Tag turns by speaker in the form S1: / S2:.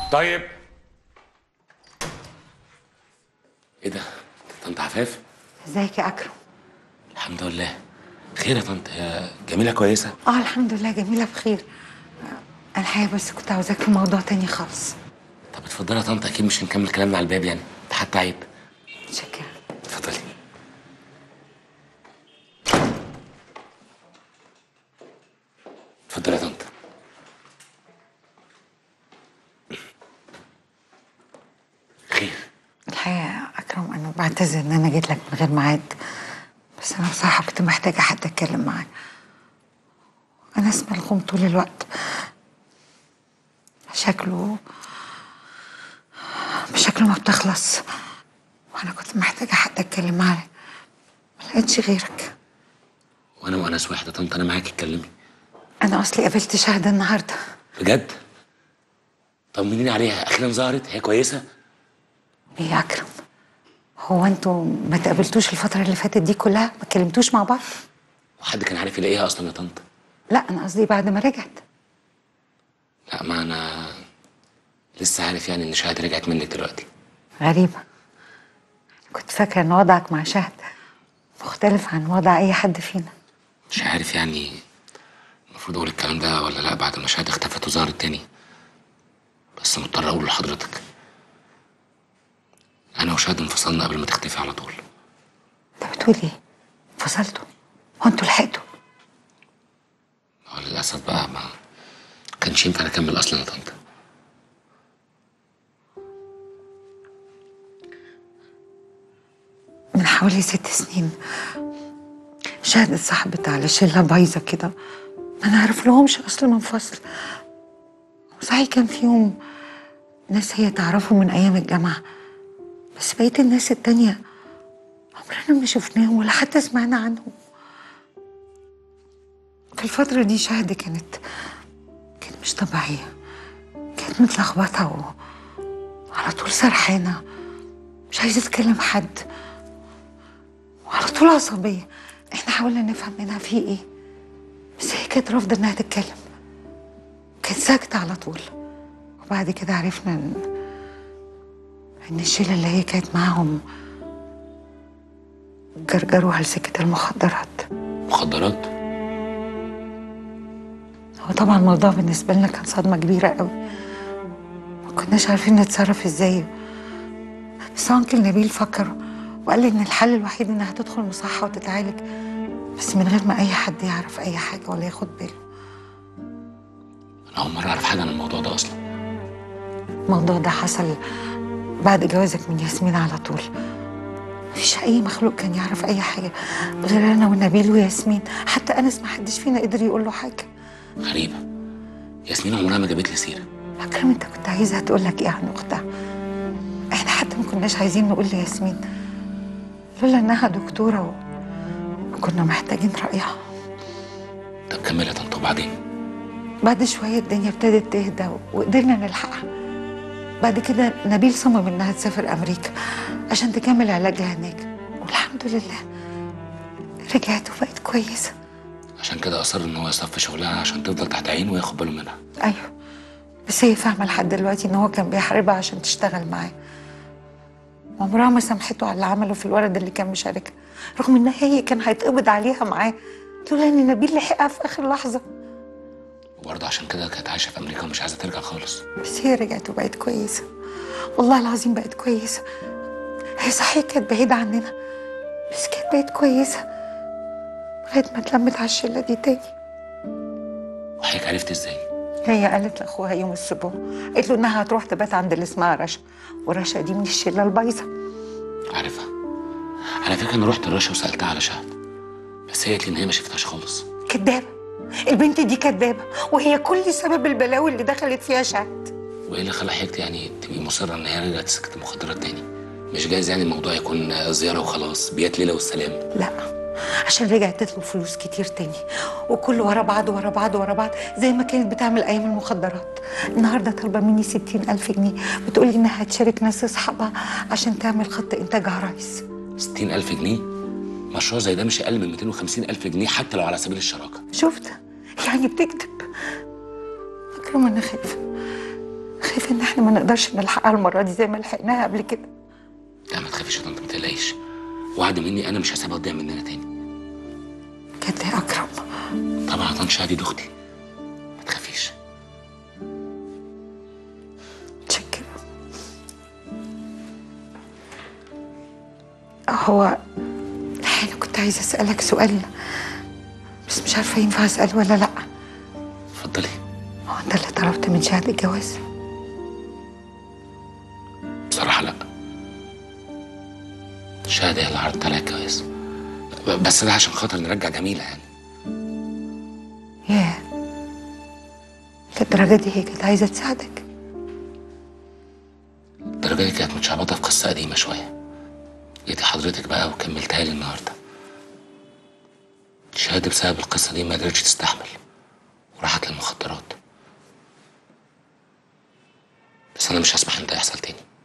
S1: طيب. ايه ده؟ طنط عفاف؟
S2: ازيك يا اكرم؟
S1: الحمد لله. خير يا طنط؟ هي جميلة كويسة؟
S2: الحمد لله جميله بخير. انا الحقيقه بس كنت عاوزاك في موضوع تاني خالص.
S1: طب اتفضلي يا طنط، اكيد مش هنكمل كلامنا على الباب يعني، ده حتى عيب.
S2: شكرا.
S1: اتفضلي. اتفضلي يا طنط. خير؟
S2: الحقيقه يا اكرم انا بعتذر ان انا جيت لك من غير ميعاد، بس انا بصراحه كنت محتاجه حد اتكلم معاه. انا اسمع الخوم طول الوقت، شكله ما بتخلص، وانا كنت محتاجه حد اتكلم معاه، ما لقيتش غيرك.
S1: وانا مؤنس واحد يا طنط، انا معاكي اتكلمي.
S2: انا اصلي قابلت شهد النهارده.
S1: بجد؟ طمنيني عليها، اخيرا ظهرت، هي كويسة؟
S2: ايه يا اكرم، هو انتوا ما تقابلتوش الفتره اللي فاتت دي كلها؟ ما اتكلمتوش مع بعض؟
S1: وحد كان عارف يلاقيها اصلا يا طنط؟
S2: لا انا قصدي بعد ما رجعت.
S1: لا، ما انا لسه عارف يعني ان شهد رجعت منك دلوقتي.
S2: غريبه، كنت فاكره ان وضعك مع شهد مختلف عن وضع اي حد فينا.
S1: مش عارف يعني المفروض اقول الكلام ده ولا لا بعد ما شهد اختفت وظهرت تاني، بس مضطر اقوله لحضرتك. انا وشهد انفصلنا قبل ما تختفي على طول.
S2: انت بتقول ايه؟ انفصلتوا؟ هو انتوا لحقتوا؟
S1: للاسف بقى ما كانش ينفع نكمل اصلا يا طنط.
S2: من حوالي 6 سنين شهد اتصاحبت على شله بايظه كده، ما نعرف لهمش اصل من فصل. وصحيح كان فيهم ناس هي تعرفهم من ايام الجامعه، بس بقيه الناس التانيه عمرنا ما شفناهم ولا حتى سمعنا عنهم. في الفتره دي شهد كانت مش طبيعيه، كانت متلخبطه وعلى طول سرحانه، مش عايزه تكلم حد، وعلى طول عصبيه. احنا حاولنا نفهم منها في ايه، بس هي كانت رافضه انها تتكلم، كانت ساكته على طول. وبعد كده عرفنا ان الشله اللي هي كانت معاهم جرجروها لسكه المخدرات.
S1: مخدرات؟
S2: هو طبعا الموضوع بالنسبه لنا كان صدمه كبيره قوي، ما كناش عارفين نتصرف ازاي. بس انكل نبيل فكر وقال لي ان الحل الوحيد انها تدخل مصحه وتتعالج، بس من غير ما اي حد يعرف اي حاجه ولا ياخد باله.
S1: انا اول مره اعرف حاجه عن الموضوع ده اصلا.
S2: الموضوع ده حصل بعد جوازك من ياسمين على طول. مفيش اي مخلوق كان يعرف اي حاجه غير انا ونبيل وياسمين، حتى انس ما حدش فينا قدر يقول له حاجه.
S1: غريبه، ياسمين عمرها ما جابت لي سيره.
S2: اكرم انت كنت عايزها تقول لك ايه عن اختها؟ احنا حتى ما كناش عايزين نقول لياسمين لولا انها دكتوره وكنا محتاجين رايها.
S1: طب كملي يا طنط، وبعدين؟
S2: بعد شويه الدنيا ابتدت تهدى وقدرنا نلحقها. بعد كده نبيل صمم انها تسافر امريكا عشان تكمل علاجها هناك، والحمد لله رجعت وبقت كويسه.
S1: عشان كده اصر ان هو يصفي شغلها عشان تفضل تحت عينه وياخد باله منها.
S2: ايوه، بس هي فاهمه لحد دلوقتي ان هو كان بيحاربها عشان تشتغل معاه. عمرها ما سامحته على اللي عمله في الولد اللي كان مشاركها، رغم ان هي كان هيتقبض عليها معاه لولا ان نبيل لحقها في اخر لحظه.
S1: وبرضه عشان كده كانت عايشه في امريكا ومش عايزه ترجع خالص.
S2: بس هي رجعت وبقت كويسه، والله العظيم بقت كويسه. هي صحيح كانت بعيده عننا، بس كانت بقت كويسه لغايه ما اتلمت على الشله دي تاني.
S1: وحضرتك عرفت ازاي؟
S2: هي قالت لاخوها يوم الاسبوع، قالت له انها هتروح تبات عند اللي اسمها رشا، ورشا دي من الشله البايظه.
S1: عارفها. على فكره انا رحت الرشا وسالتها على شهد، بس هي قالت لي ان هي ما شفتهاش خالص.
S2: كدابه، البنت دي كدابه، وهي كل سبب البلاوي اللي دخلت فيها شهد.
S1: وايه اللي خلى حضرتك يعني تبقي مصره ان هي رجعت سكه المخدرات تاني؟ مش جايز يعني الموضوع يكون زياره وخلاص، بيات ليله والسلام؟
S2: لا، عشان رجعت تطلب فلوس كتير تاني، وكل ورا بعض ورا بعض ورا بعض زي ما كانت بتعمل ايام المخدرات. النهارده طالبه مني 60,000 جنيه، بتقولي انها هتشارك ناس اصحابها عشان تعمل خط انتاج عرايس.
S1: 60,000 جنيه؟ مشروع زي ده مش اقل من 250,000 جنيه حتى لو على سبيل الشراكه.
S2: شفت؟ يعني بتكذب. اكرم انا خايفه، خايفة ان احنا ما نقدرش نلحقها المرة دي زي ما لحقناها قبل كده.
S1: لا ما تخافيش يا طنط، ما تقلقيش. وعد مني انا مش هسيبها تضيع مننا تاني.
S2: بجد يا اكرم.
S1: طبعا يا طنط، شهدي دي اختي، ما تخافيش.
S2: متشكرة. هو الحقيقة أنا كنت عايزة أسألك سؤال، بس مش عارفة ينفع أسأل ولا لأ.
S1: اتفضلي.
S2: هو أنت اللي طلبت من شهد الجواز؟
S1: بصراحة لا، شهد هي اللي عرضت عليها الجواز، بس ده عشان خاطر نرجع جميلة يعني.
S2: ياه، للدرجة دي هي كانت عايزة تساعدك؟
S1: الدرجة دي كانت متشعبطة في قصة قديمة شوية، جيتي حضرتك بقى وكملتها لي النهاردة. شهد بسبب القصة دي ما قدرتش تستحمل وراحت للمخدرات، بس أنا مش هسمح إن ده يحصل تاني.